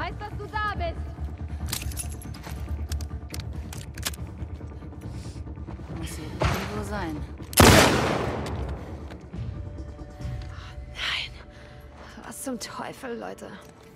weiß, dass du da bist. Muss hier irgendwo sein. Nein. Was zum Teufel, Leute?